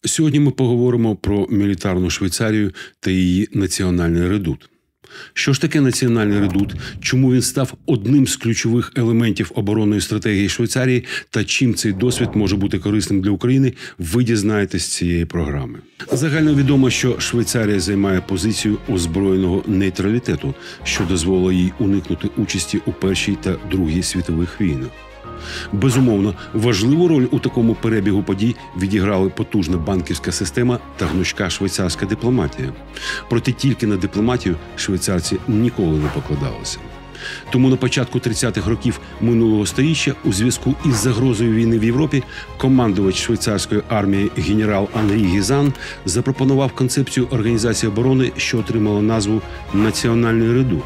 Сьогодні ми поговоримо про мілітарну Швейцарію та її національний редут. Що ж таке національний редут, чому він став одним з ключових елементів оборонної стратегії Швейцарії та чим цей досвід може бути корисним для України, ви дізнаєтесь з цієї програми. Загально відомо, що Швейцарія займає позицію озброєного нейтралітету, що дозволило їй уникнути участі у Першій та Другій світових війнах. Безумовно, важливу роль у такому перебігу подій відіграли потужна банківська система та гнучка швейцарська дипломатія. Проте тільки на дипломатію швейцарці ніколи не покладалися. Тому на початку 30-х років минулого століття у зв'язку із загрозою війни в Європі командувач швейцарської армії генерал Анрі Гізан запропонував концепцію організації оборони, що отримала назву «Національний редут».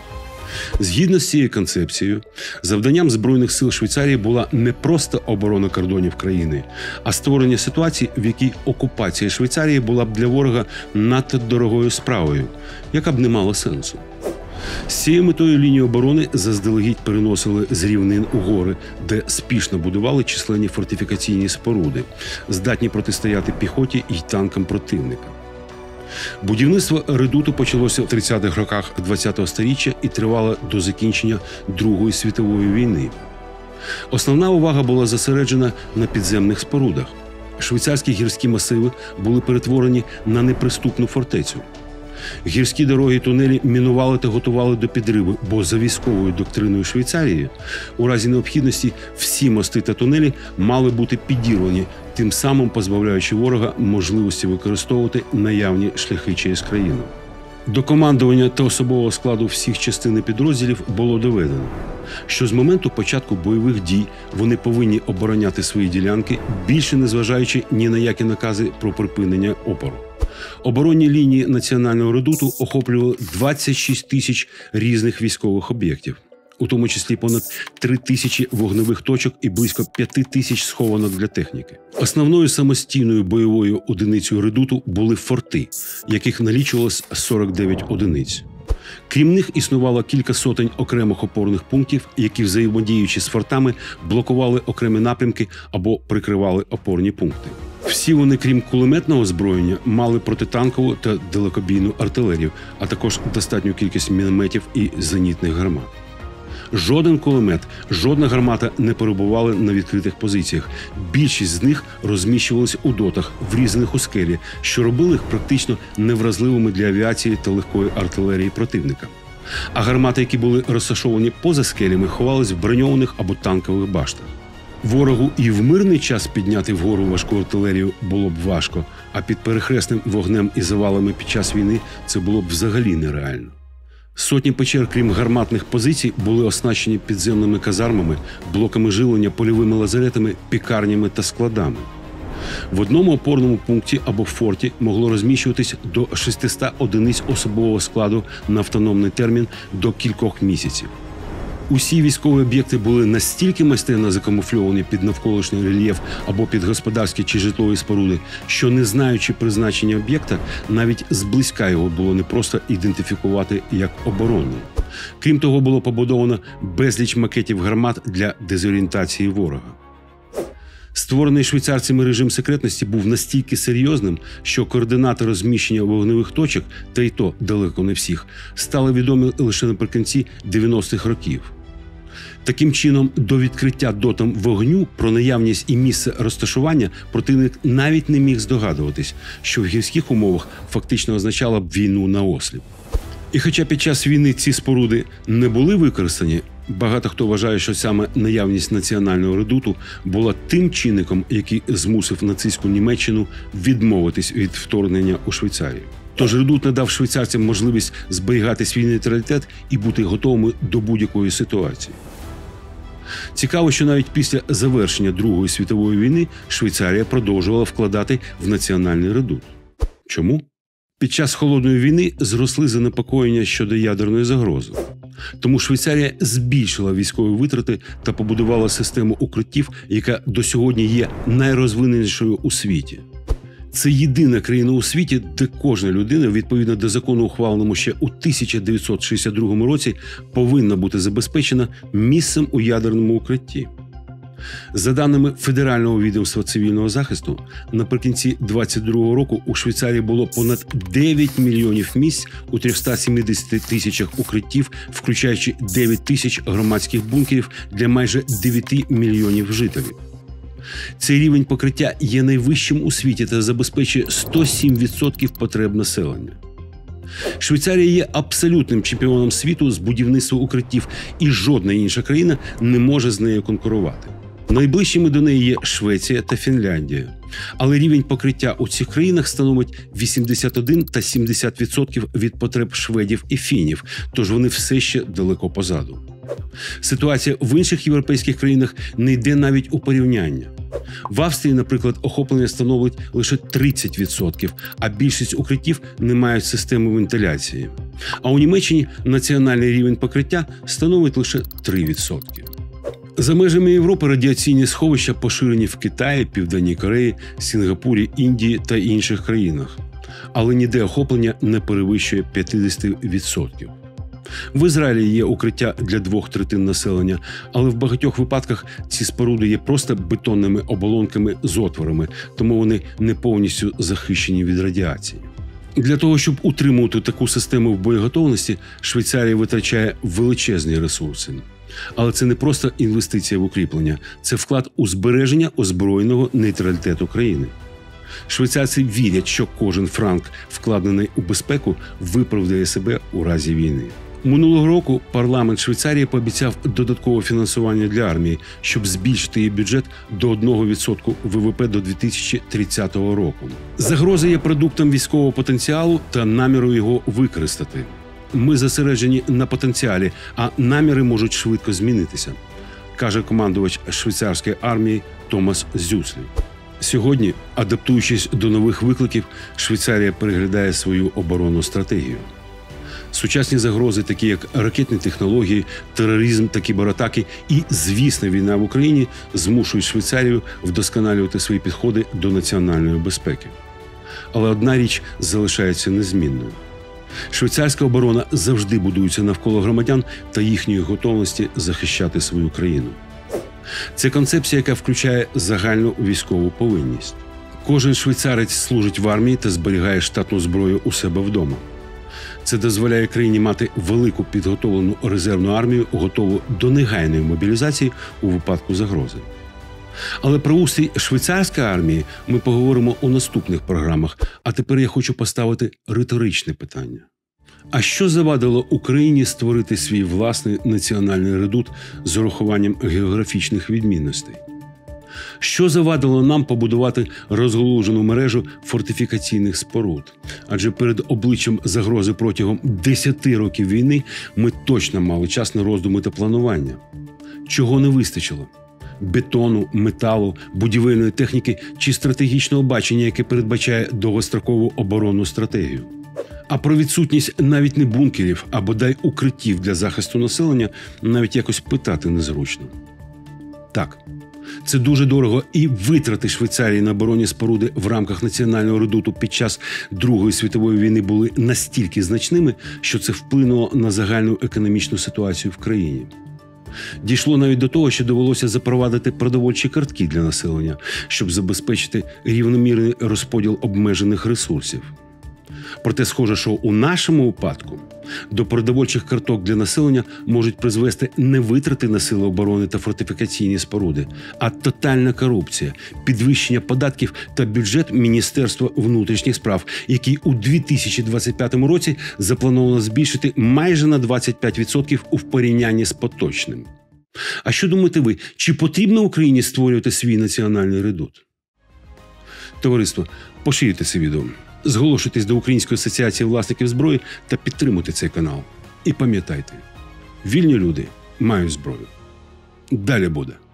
Згідно з цією концепцією, завданням Збройних сил Швейцарії була не просто оборона кордонів країни, а створення ситуації, в якій окупація Швейцарії була б для ворога надто дорогою справою, яка б не мала сенсу. З цією метою лінію оборони заздалегідь переносили з рівнин у гори, де спішно будували численні фортифікаційні споруди, здатні протистояти піхоті й танкам противника. Будівництво редуту почалося в 30-х роках ХХ століття і тривало до закінчення Другої світової війни. Основна увага була зосереджена на підземних спорудах. Швейцарські гірські масиви були перетворені на неприступну фортецю. Гірські дороги і тунелі мінували та готували до підриву, бо за військовою доктриною Швейцарії у разі необхідності всі мости та тунелі мали бути підірвані, тим самим позбавляючи ворога можливості використовувати наявні шляхи через країну. До командування та особового складу всіх частин і підрозділів було доведено, що з моменту початку бойових дій вони повинні обороняти свої ділянки, більше не зважаючи ні на які накази про припинення опору. Оборонні лінії національного редуту охоплювали 26 тисяч різних військових об'єктів, у тому числі понад 3 тисячі вогневих точок і близько 5 тисяч схованок для техніки. Основною самостійною бойовою одиницею редуту були форти, яких налічувалось 49 одиниць. Крім них існувало кілька сотень окремих опорних пунктів, які, взаємодіючи з фортами, блокували окремі напрямки або прикривали опорні пункти. Всі вони, крім кулеметного озброєння, мали протитанкову та далекобійну артилерію, а також достатню кількість мінометів і зенітних гармат. Жоден кулемет, жодна гармата не перебували на відкритих позиціях. Більшість з них розміщувалися у дотах, врізаних у скелі, що робили їх практично невразливими для авіації та легкої артилерії противника. А гармати, які були розташовані поза скелями, ховались в броньованих або танкових баштах. Ворогу і в мирний час підняти вгору важку артилерію було б важко, а під перехресним вогнем і завалами під час війни це було б взагалі нереально. Сотні печер, крім гарматних позицій, були оснащені підземними казармами, блоками живлення, польовими лазаретами, пікарнями та складами. В одному опорному пункті або форті могло розміщуватись до 600 одиниць особового складу на автономний термін до кількох місяців. Усі військові об'єкти були настільки майстерно закамуфльовані під навколишній рельєф або під господарські чи житлові споруди, що, не знаючи призначення об'єкта, навіть зблизька його було непросто ідентифікувати як оборонний. Крім того, було побудовано безліч макетів гармат для дезорієнтації ворога. Створений швейцарцями режим секретності був настільки серйозним, що координати розміщення вогневих точок, та й то далеко не всіх, стали відомі лише наприкінці 90-х років. Таким чином, до відкриття дотом вогню про наявність і місце розташування противник навіть не міг здогадуватись, що в гірських умовах фактично означало б війну наосліп. І хоча під час війни ці споруди не були використані, багато хто вважає, що саме наявність національного редуту була тим чинником, який змусив нацистську Німеччину відмовитись від вторгнення у Швейцарію. Тож редут надав швейцарцям можливість зберігати свій нейтралітет і бути готовими до будь-якої ситуації. Цікаво, що навіть після завершення Другої світової війни Швейцарія продовжувала вкладати в національний редут. Чому? Під час Холодної війни зросли занепокоєння щодо ядерної загрози. Тому Швейцарія збільшила військові витрати та побудувала систему укриттів, яка до сьогодні є найрозвиненішою у світі. Це єдина країна у світі, де кожна людина, відповідно до закону, ухваленому ще у 1962 році, повинна бути забезпечена місцем у ядерному укритті. За даними Федерального відомства цивільного захисту, наприкінці 2022 року у Швейцарії було понад 9 мільйонів місць у 370 тисячах укриттів, включаючи 9 тисяч громадських бункерів для майже 9 мільйонів жителів. Цей рівень покриття є найвищим у світі та забезпечує 107% потреб населення. Швейцарія є абсолютним чемпіоном світу з будівництва укриттів, і жодна інша країна не може з нею конкурувати. Найближчими до неї є Швеція та Фінляндія. Але рівень покриття у цих країнах становить 81 та 70% від потреб шведів і фінів, тож вони все ще далеко позаду. Ситуація в інших європейських країнах не йде навіть у порівняння. В Австрії, наприклад, охоплення становить лише 30%, а більшість укриттів не мають системи вентиляції. А у Німеччині національний рівень покриття становить лише 3%. За межами Європи радіаційні сховища поширені в Китаї, Південній Кореї, Сінгапурі, Індії та інших країнах. Але ніде охоплення не перевищує 50%. В Ізраїлі є укриття для 2/3 населення, але в багатьох випадках ці споруди є просто бетонними оболонками з отворами, тому вони не повністю захищені від радіації. Для того, щоб утримувати таку систему в боєготовності, Швейцарія витрачає величезні ресурси. Але це не просто інвестиція в укріплення, це вклад у збереження озброєного нейтралітету країни. Швейцарці вірять, що кожен франк, вкладений у безпеку, виправдає себе у разі війни. Минулого року парламент Швейцарії пообіцяв додаткове фінансування для армії, щоб збільшити її бюджет до 1% ВВП до 2030 року. Загроза є продуктом військового потенціалу та наміру його використати. Ми зосереджені на потенціалі, а наміри можуть швидко змінитися, каже командувач швейцарської армії Томас Зюслі. Сьогодні, адаптуючись до нових викликів, Швейцарія переглядає свою оборонну стратегію. Сучасні загрози, такі як ракетні технології, тероризм та кібератаки і, звісно, війна в Україні, змушують Швейцарію вдосконалювати свої підходи до національної безпеки. Але одна річ залишається незмінною. Швейцарська оборона завжди будується навколо громадян та їхньої готовності захищати свою країну. Це концепція, яка включає загальну військову повинність. Кожен швейцарець служить в армії та зберігає штатну зброю у себе вдома. Це дозволяє країні мати велику підготовлену резервну армію, готову до негайної мобілізації у випадку загрози. Але про устрій швейцарської армії ми поговоримо у наступних програмах, а тепер я хочу поставити риторичне питання. А що завадило Україні створити свій власний національний редут з урахуванням географічних відмінностей? Що завадило нам побудувати розгалужену мережу фортифікаційних споруд? Адже перед обличчям загрози протягом 10 років війни ми точно мали час на роздуми та планування. Чого не вистачило? Бетону, металу, будівельної техніки чи стратегічного бачення, яке передбачає довгострокову оборонну стратегію? А про відсутність навіть не бункерів, а бодай укриттів для захисту населення навіть якось питати незручно. Так, це дуже дорого, і витрати Швейцарії на оборонні споруди в рамках національного редуту під час Другої світової війни були настільки значними, що це вплинуло на загальну економічну ситуацію в країні. Дійшло навіть до того, що довелося запровадити продовольчі картки для населення, щоб забезпечити рівномірний розподіл обмежених ресурсів. Проте схоже, що у нашому випадку до продовольчих карток для населення можуть призвести не витрати на сили оборони та фортифікаційні споруди, а тотальна корупція, підвищення податків та бюджет Міністерства внутрішніх справ, який у 2025 році заплановано збільшити майже на 25% у порівнянні з поточним. А що думаєте ви, чи потрібно Україні створювати свій національний редут? Товариство, поширюйте це відео. Зголошуйтесь до Української асоціації власників зброї та підтримуйте цей канал. І пам'ятайте, вільні люди мають зброю. Далі буде.